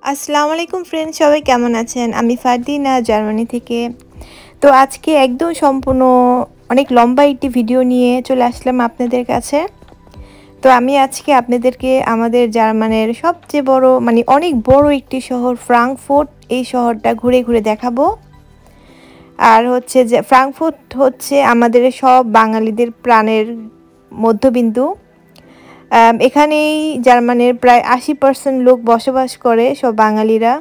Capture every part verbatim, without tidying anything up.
আসসালামু আলাইকুম ফ্রেন্ডস, সবাই কেমন আছেন? আমি ফারদিনা জার্মানি থেকে। তো আজকে একদম সম্পূর্ণ অনেক লম্বা একটি ভিডিও নিয়ে চলে আসলাম আপনাদের কাছে। তো আমি আজকে আপনাদেরকে আমাদের জার্মানের সবচেয়ে বড় মানে অনেক বড় একটি শহর ফ্রাঙ্কফুর্ট, এই শহরটা ঘুরে ঘুরে দেখাবো। আর হচ্ছে যে ফ্রাঙ্কফুর্ট হচ্ছে আমাদের সব বাঙালিদের প্রাণের মধ্যবিন্দু। এখানেই জার্মানির প্রায় আশি পার্সেন্ট লোক বসবাস করে, সব বাঙালিরা।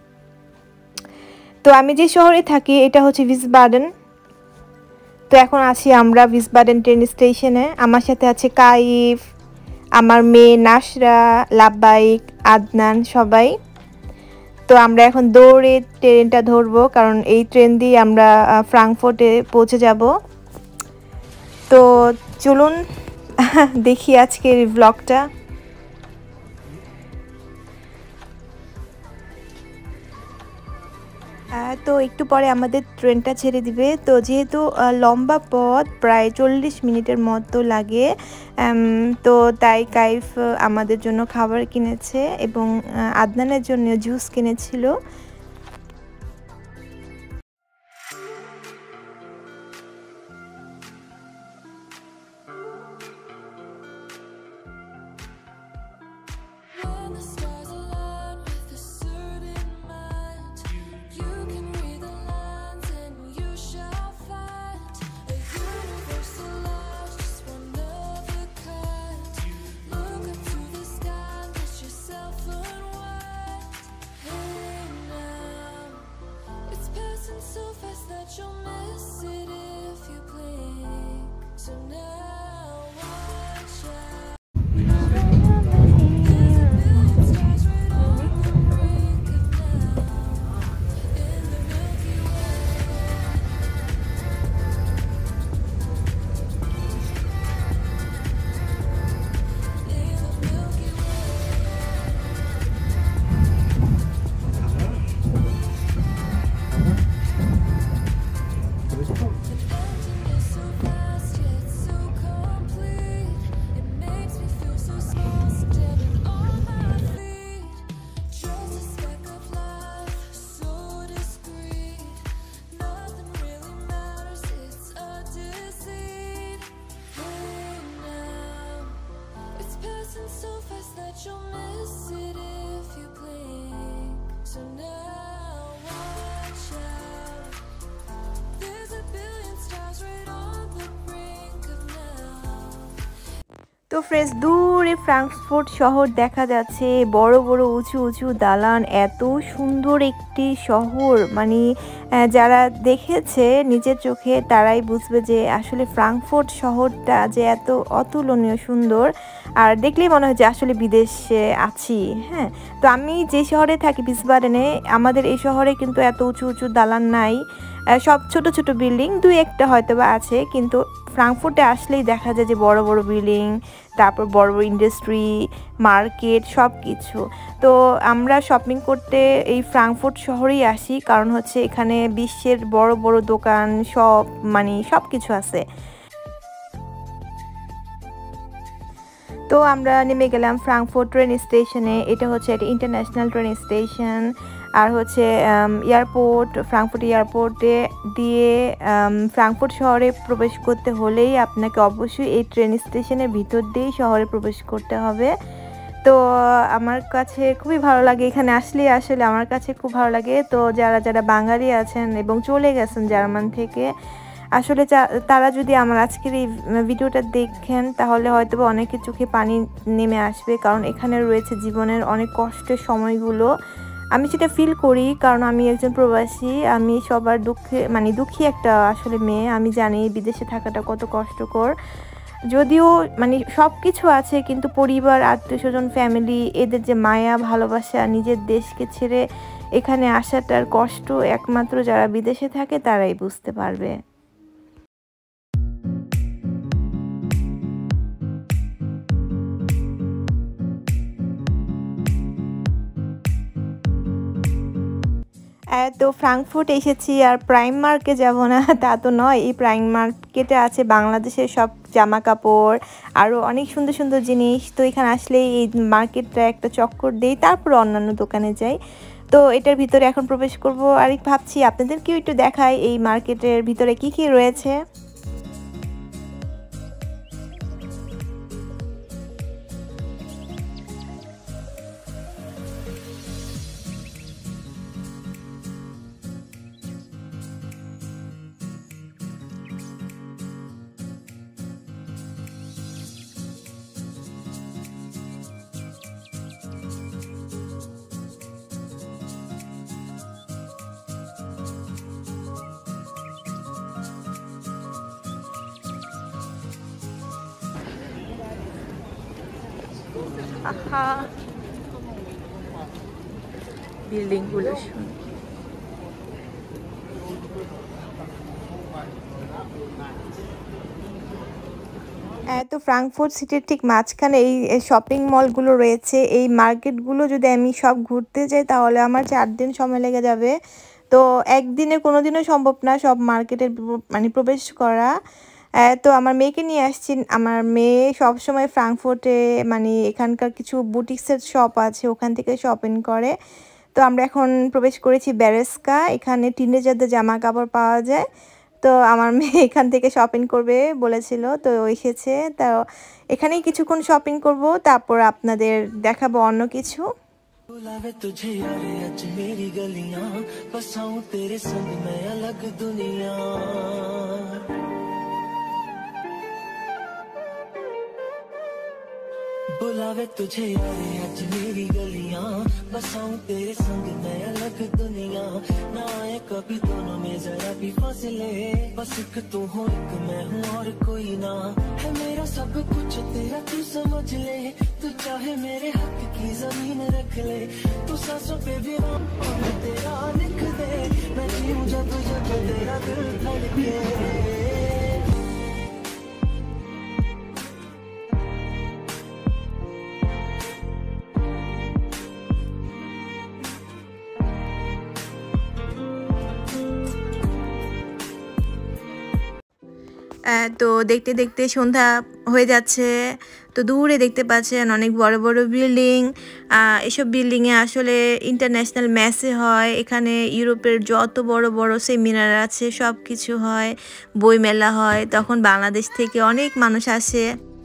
তো আমি যে শহরে থাকি এটা হচ্ছে ভিসবাডেন। তো এখন আছি আমরা ভিসবাডেন ট্রেন স্টেশনে। আমার সাথে আছে কাইফ, আমার মেয়ে নাসরা, লাব্বাইক, আদনান, সবাই। তো আমরা এখন দৌড়ে ট্রেনটা ধরবো, কারণ এই ট্রেন দিয়ে আমরা ফ্রাঙ্কফুর্টে পৌঁছে যাব। তো চলুন দেখি আজকের ব্লগটা। তো একটু পরে আমাদের ট্রেনটা ছেড়ে দিবে। তো যেহেতু লম্বা পথ, প্রায় চল্লিশ মিনিটের মতো লাগে, তো তাই কাইফ আমাদের জন্য খাবার কিনেছে এবং আদনানের জন্য জুস কিনেছিল। তো ফ্রেন্ডস, দূরে ফ্রাঙ্কফুর্ট শহর দেখা যাচ্ছে, বড় বড় উঁচু উঁচু দালান, এত সুন্দর একটি শহর। মানে যারা দেখেছে নিজের চোখে তারাই বুঝবে যে আসলে ফ্রাঙ্কফুর্ট শহরটা যে এত অতুলনীয় সুন্দর, আর দেখলেই মনে হয় যে আসলে বিদেশে আছি। হ্যাঁ, তো আমি যে শহরে থাকি ভিসবাডেনে, আমাদের এই শহরে কিন্তু এত উঁচু উঁচু দালান নাই, সব ছোট ছোট বিল্ডিং দুই একটা হয়তো বা আছে, কিন্তু ফ্রাঙ্কফুর্টে আসলেই দেখা যায় যে বড় বড় বিল্ডিং, তারপর বড় বড় ইন্ডাস্ট্রি, মার্কেট, সব কিছু। তো আমরা শপিং করতে এই ফ্রাঙ্কফুর্ট শহরেই আসি, কারণ হচ্ছে এখানে বিশ্বের বড় বড় দোকান সব মানে সব কিছু আছে। তো আমরা নেমে গেলাম ফ্রাঙ্কফুর্ট ট্রেন স্টেশনে। এটা হচ্ছে একটা ইন্টারন্যাশনাল ট্রেন স্টেশন, আর হচ্ছে এয়ারপোর্ট, ফ্রাঙ্কফুর্ট এয়ারপোর্টে দিয়ে ফ্রাঙ্কফুর্ট শহরে প্রবেশ করতে হলেই আপনাকে অবশ্যই এই ট্রেন স্টেশনের ভিতর দিয়েই শহরে প্রবেশ করতে হবে। তো আমার কাছে খুবই ভালো লাগে এখানে আসলে, আসলে আমার কাছে খুব ভালো লাগে। তো যারা যারা বাঙালি আছেন এবং চলে গেছেন জার্মান থেকে, আসলে তারা যদি আমার আজকের এই ভিডিওটা দেখেন তাহলে হয়তো অনেকের চোখে পানি নেমে আসবে, কারণ এখানে রয়েছে জীবনের অনেক কষ্টের সময়গুলো। আমি সেটা ফিল করি, কারণ আমি একজন প্রবাসী, আমি সবার দুঃখে মানে দুঃখী একটা আসলে মেয়ে। আমি জানি বিদেশে থাকাটা কত কষ্টকর। যদিও মানে সব কিছু আছে, কিন্তু পরিবার, আত্মীয় স্বজন, ফ্যামিলি, এদের যে মায়া ভালোবাসা, নিজের দেশকে ছেড়ে এখানে আসাটার কষ্ট একমাত্র যারা বিদেশে থাকে তারাই বুঝতে পারবে। তো ফ্রাঙ্কফুট এসেছি আর প্রাইম মার্কে যাব না তা তো নয়। এই প্রাইম মার্কেটে আছে বাংলাদেশের সব জামা কাপড় আরও অনেক সুন্দর সুন্দর জিনিস। তো এখানে আসলে এই মার্কেটটা একটা চক্কর দেই, তারপর অন্যান্য দোকানে যাই। তো এটার ভিতরে এখন প্রবেশ করব আর ভাবছি আপনাদেরকেও একটু দেখাই এই মার্কেটের ভিতরে কি কি রয়েছে। আহা, বিল্ডিং গুলো তো ফ্রাঙ্কফুট সিটির ঠিক মাঝখানে এই শপিং মলগুলো রয়েছে। এই মার্কেটগুলো যদি আমি সব ঘুরতে যাই তাহলে আমার চার দিন সময় লেগে যাবে। তো একদিনে কোনো দিনও সম্ভব না সব মার্কেটের মানে প্রবেশ করা। তো আমার মেয়েকে নিয়ে আসছি। আমার মেয়ে সবসময় ফ্রাঙ্কফুটে মানে এখানকার কিছু বুটিক্সের শপ আছে, ওখান থেকে শপিং করে। তো আমরা এখন প্রবেশ করেছি বেরেস্কা। এখানে টিনেজারদের জামা কাপড় পাওয়া যায়। তো আমার মেয়ে এখান থেকে শপিং করবে বলেছিল, তো এসেছে। তো এখানেই কিছুক্ষণ শপিং করব, তারপর আপনাদের দেখাবো অন্য কিছু। बुलावे तुझे यारे आज मेरी गलियां, बसाऊं तेरे संग मैं अलग दुनिया। बुलावे तुझे यारे आज मेरी गलियां, बसाऊं तेरे संग मैं अलग दुनिया। ना आए कभी दोनों में जरा भी फासले, बस एक तू हो एक मैं हूँ और कोई ना। है मेरा सब कुछ तेरा तू समझ ले, तू चाहे मेरे हक की जमीन रख ले। तू सांसों पे भी नाम और तेरा लिख दे, मैं जीऊं जब जब तेरा दिल धड़के। তো দেখতে দেখতে সন্ধ্যা হয়ে যাচ্ছে। তো দূরে দেখতে পাচ্ছেন অনেক বড় বড় বিল্ডিং। এসব বিল্ডিংয়ে আসলে ইন্টারন্যাশনাল ম্যাচে হয়। এখানে ইউরোপের যত বড় বড় সেমিনার আছে সব কিছু হয়, বইমেলা হয়, তখন বাংলাদেশ থেকে অনেক মানুষ আসে।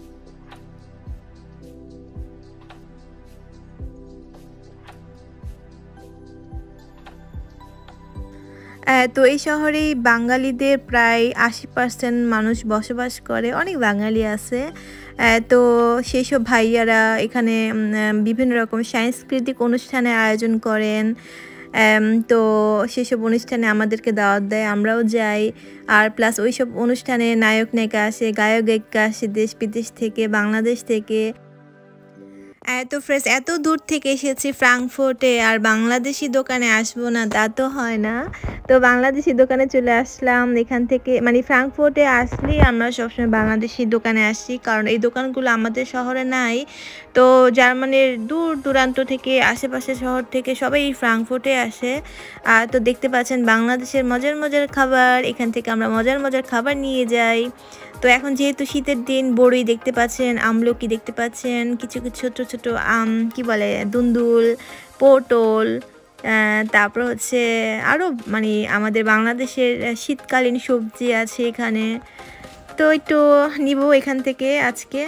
তো এই শহরেই বাঙালিদের প্রায় আশি পার্সেন্ট মানুষ বসবাস করে, অনেক বাঙালি আছে। তো সেই সব ভাইয়ারা এখানে বিভিন্ন রকম সাংস্কৃতিক অনুষ্ঠানের আয়োজন করেন। তো সেসব অনুষ্ঠানে আমাদেরকে দাওয়াত দেয়, আমরাও যাই। আর প্লাস ওই সব অনুষ্ঠানে নায়ক নায়িকা আসে, গায়ক গায়িকা আসে দেশ বিদেশ থেকে, বাংলাদেশ থেকে। এত ফ্রেশ, এত দূর থেকে এসেছি ফ্রাঙ্কফুটে, আর বাংলাদেশি দোকানে আসবো না তা তো হয় না। তো বাংলাদেশি দোকানে চলে আসলাম। এখান থেকে মানে ফ্রাঙ্কফুটে আসলেই আমরা সবসময় বাংলাদেশি দোকানে আসি, কারণ এই দোকানগুলো আমাদের শহরে নাই। তো জার্মানির দূর দূরান্ত থেকে, আশেপাশের শহর থেকে সবাই এই ফ্রাঙ্কফুটে আসে। আর তো দেখতে পাচ্ছেন বাংলাদেশের মজার মজার খাবার, এখান থেকে আমরা মজার মজার খাবার নিয়ে যাই। তো এখন যেহেতু শীতের দিন, বড়ই দেখতে পাচ্ছেন, আমলকি দেখতে পাচ্ছেন, কিছু কিছু ছোট ছোট আম কি বলে দুন্দুল, পটল, তারপর হচ্ছে আরও মানে আমাদের বাংলাদেশের শীতকালীন সবজি আছে এখানে। তো একটু নিব এখান থেকে আজকে।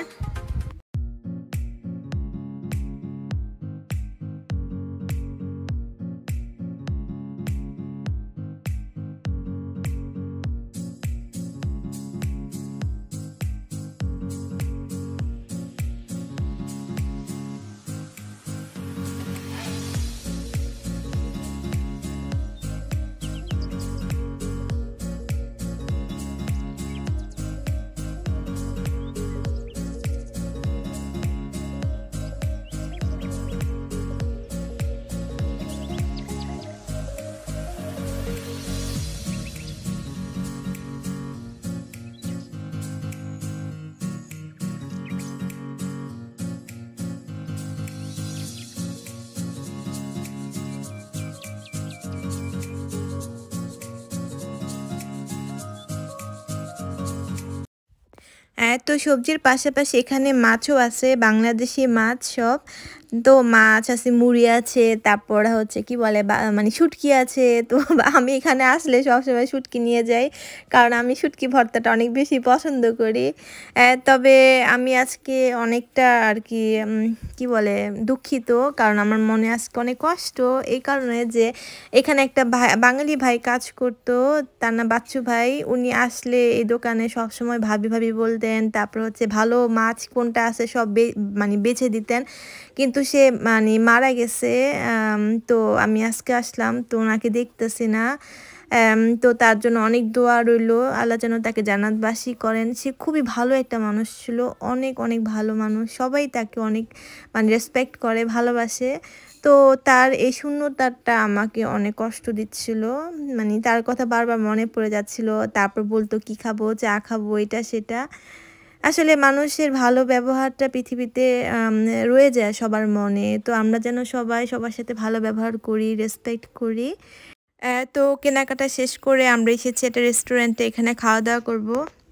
তো সবজির পাশাপাশি এখানে মাছও আছে, বাংলাদেশি মাছ সব। তো মাছ আছে, মুড়ি আছে, তারপর হচ্ছে কি বলে মানে শুটকি আছে। তো আমি এখানে আসলে সবসময় শুটকি নিয়ে যাই, কারণ আমি শুটকি ভর্তাটা অনেক বেশি পছন্দ করি। তবে আমি আজকে অনেকটা আর কি কি বলে দুঃখিত, কারণ আমার মনে আজকে অনেক কষ্ট এই কারণে যে এখানে একটা ভাই বাঙালি ভাই কাজ করতো, তার নাম বাচ্চু ভাই। উনি আসলে এই দোকানে সবসময় ভাবি ভাবি বলতেন, তারপর হচ্ছে ভালো মাছ কোনটা আছে সব মানে বেছে দিতেন। কিন্তু সে মানে মারা গেছে। তো আমি আজকে আসলাম, তো ওনাকে দেখতেছি না। তো তার জন্য অনেক দোয়া রইল, আল্লাহ যেন তাকে জান্নাতবাসী করেন। সে খুবই ভালো একটা মানুষ ছিল, অনেক অনেক ভালো মানুষ, সবাই তাকে অনেক মানে রেসপেক্ট করে, ভালোবাসে। তো তার এই শূন্যতাটা আমাকে অনেক কষ্ট দিচ্ছিল, মানে তার কথা বারবার মনে পড়ে যাচ্ছিল। তারপর বলতো কি খাবো, চা খাবো, এটা সেটা। আসলে মানুষের ভালো ব্যবহারটা পৃথিবীতে রয়ে যায় সবার মনে। তো আমরা যেন সবাই সবার সাথে ভালো ব্যবহার করি, রেসপেক্ট করি। তো কেনাকাটা শেষ করে আমরা এসেছি একটা রেস্টুরেন্টে, এখানে খাওয়া দাওয়া করব।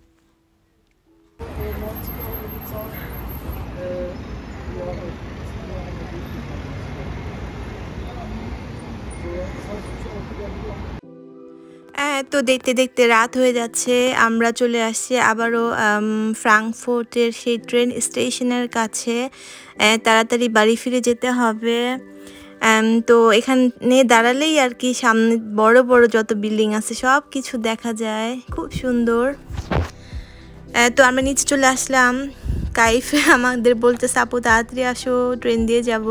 তো দেখতে দেখতে রাত হয়ে যাচ্ছে, আমরা চলে আসছি আবারও ফ্রাঙ্কফুর্টের সেই ট্রেন স্টেশনের কাছে। তাড়াতাড়ি বাড়ি ফিরে যেতে হবে। তো এখানে দাঁড়ালেই আর কি সামনে বড় বড় যত বিল্ডিং আছে সব কিছু দেখা যায়, খুব সুন্দর। তো আমরা নিচে চলে আসলাম। কাইফ আমাদের বলতেছে আপু তাড়াতাড়ি আসো, ট্রেন দিয়ে যাব।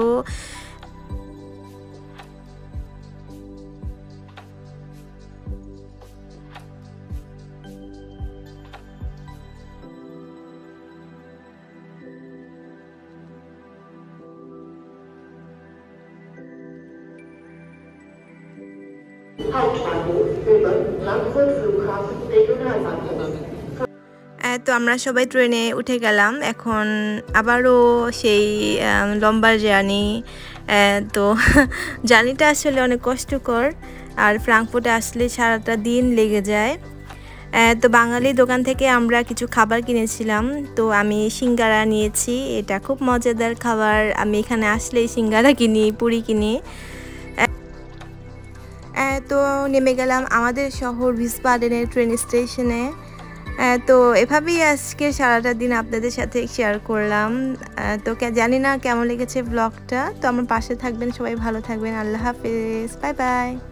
তো আমরা সবাই ট্রেনে উঠে গেলাম, এখন আবারও সেই লম্বা জার্নি। তো জার্নিটা আসলে অনেক কষ্টকর, আর ফ্রাঙ্কফুর্টে আসলে সারাটা দিন লেগে যায়। তো বাঙালি দোকান থেকে আমরা কিছু খাবার কিনেছিলাম। তো আমি সিঙ্গারা নিয়েছি, এটা খুব মজাদার খাবার। আমি এখানে আসলেই সিঙ্গারা কিনি, পুরি কিনি। তো নেমে গেলাম আমাদের শহর ভিসবাডেনের ট্রেন স্টেশনে। তো এভাবেই আজকে সারাটা দিন আপনাদের সাথে শেয়ার করলাম। তো জানি না কেমন লেগেছে ব্লগটা। তো আমার পাশে থাকবেন, সবাই ভালো থাকবেন। আল্লাহ হাফেজ, বাই বাই।